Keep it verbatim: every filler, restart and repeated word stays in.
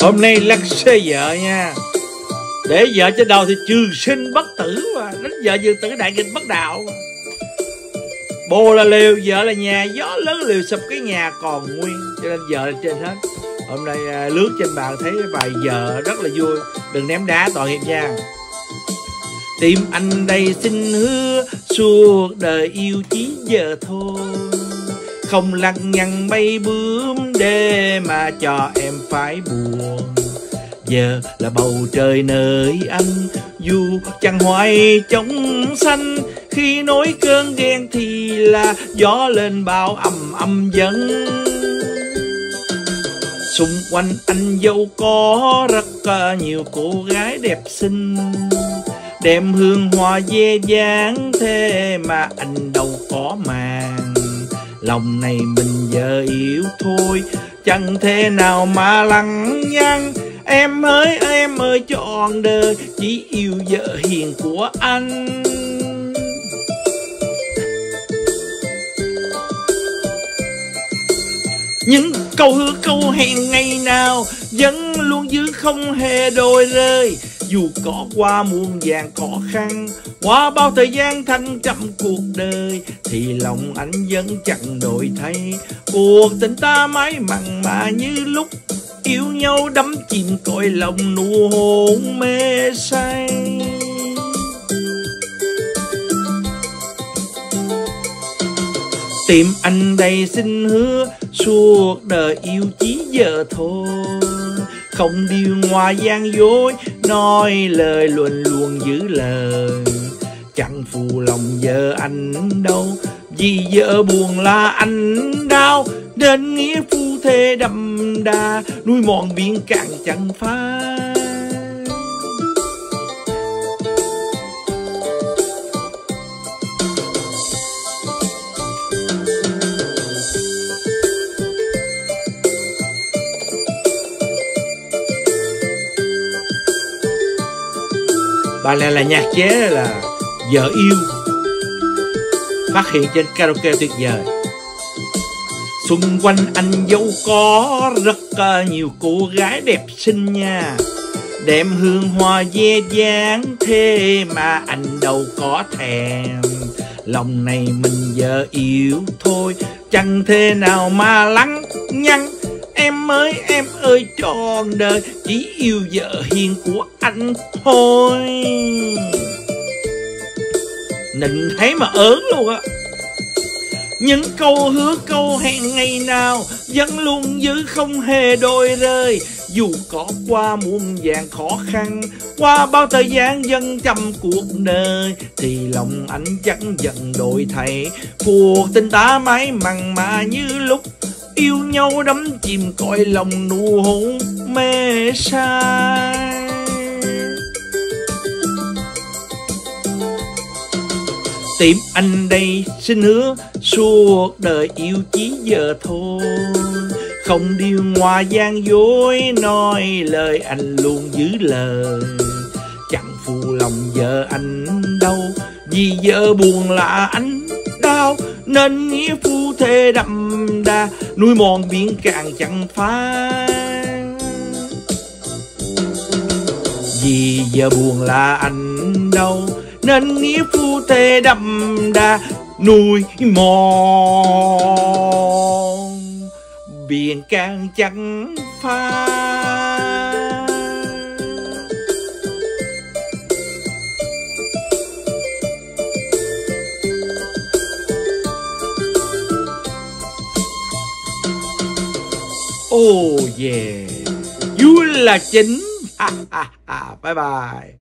Hôm nay lắc xê vợ nha, để vợ trên đầu thì trường sinh bất tử mà, đến vợ dương tử đại nghịch bất đạo. Bồ là liều, vợ là nhà, gió lớn liều sụp cái nhà còn nguyên, cho nên vợ là trên hết. Hôm nay à, lướt trên bàn thấy bài vợ rất là vui, đừng ném đá tội nghiệp nha. Tim anh đây xin hứa suốt đời yêu chỉ giờ thôi, không lăng nhăng bay bướm để mà cho em phải buồn. Giờ là bầu trời nơi anh, dù chẳng hoài trong xanh, khi nổi cơn ghen thì là gió lên bao âm âm dần. Xung quanh anh dâu có rất nhiều cô gái đẹp xinh, đem hương hoa dê dáng, thế mà anh đâu có màng. Lòng này mình giờ yếu thôi, chẳng thể nào mà lăng nhăng. Em ơi em ơi trọn đời chỉ yêu vợ hiền của anh. Những câu hứa câu hẹn ngày nào vẫn luôn giữ không hề đôi rơi. Dù có qua muôn vàn khó khăn, qua bao thời gian thăng trầm cuộc đời, thì lòng anh vẫn chẳng đổi thay. Cuộc tình ta mãi mặn mà như lúc yêu nhau, đắm chìm cõi lòng nụ hôn mê say. Tim anh đây xin hứa suốt đời yêu chỉ giờ thôi, không điều ngoài gian dối, nói lời luồn luồn giữ lời. Chẳng phụ lòng vợ anh đâu, vì vợ buồn là anh đau, nên nghĩa phu thê đậm đà, nuôi mòn biển cạn chẳng phai. Bài này là nhạc chế là vợ yêu, phát hiện trên karaoke tuyệt vời. Xung quanh anh dâu có rất nhiều cô gái đẹp xinh nha, đem hương hoa dê dáng, thế mà anh đâu có thèm. Lòng này mình vợ yêu thôi, chẳng thể nào mà lăng nhăng. Em ơi em ơi trọn đời chỉ yêu vợ hiền của anh thôi. Nịnh thấy mà ớn luôn á. Những câu hứa câu hẹn ngày nào vẫn luôn giữ không hề đôi rơi. Dù có qua muôn vàn khó khăn, qua bao thời gian dần chăm cuộc đời, thì lòng anh chẳng dần đổi thay. Cuộc tình ta mãi mặn mà như lúc yêu nhau, đắm chìm cõi lòng nụ hôn mê say. Tim anh đây xin hứa suốt đời yêu chỉ giờ thôi, không điều ngoài gian dối, nói lời anh luôn giữ lời. Chẳng phụ lòng vợ anh đâu, vì vợ buồn là anh đau, nên nghĩa phu thê đậm đà, nuôi mòn biển cạn chẳng phai. Vì vợ buồn là anh đâu, nên nghĩa phu thê đậm đà, nuôi mòn biển cạn chẳng phai. Oh yeah, vui là chính. Ha ha ha, bye bye.